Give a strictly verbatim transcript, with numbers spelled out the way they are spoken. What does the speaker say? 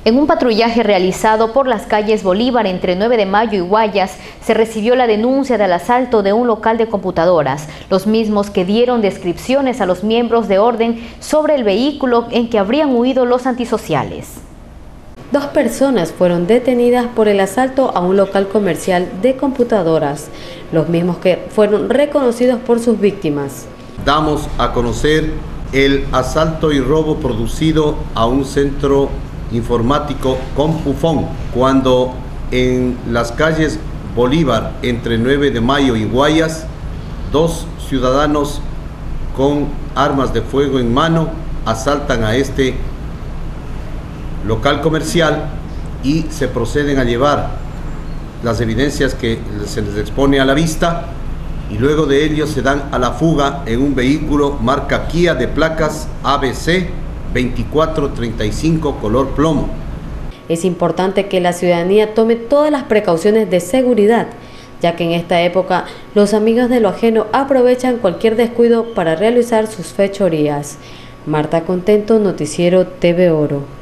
En un patrullaje realizado por las calles Bolívar entre nueve de mayo y Guayas, se recibió la denuncia del asalto de un local de computadoras, los mismos que dieron descripciones a los miembros de orden sobre el vehículo en que habrían huido los antisociales. Dos personas fueron detenidas por el asalto a un local comercial de computadoras, los mismos que fueron reconocidos por sus víctimas. Damos a conocer el asalto y robo producido a un centro informático Compufón, cuando en las calles Bolívar entre nueve de mayo y Guayas, dos ciudadanos con armas de fuego en mano asaltan a este local comercial y se proceden a llevar las evidencias que se les expone a la vista, y luego de ello se dan a la fuga en un vehículo marca Kia de placas A B C veinticuatro treinta y cinco color plomo. Es importante que la ciudadanía tome todas las precauciones de seguridad, ya que en esta época los amigos de lo ajeno aprovechan cualquier descuido para realizar sus fechorías. Marta Contento, Noticiero T V Oro.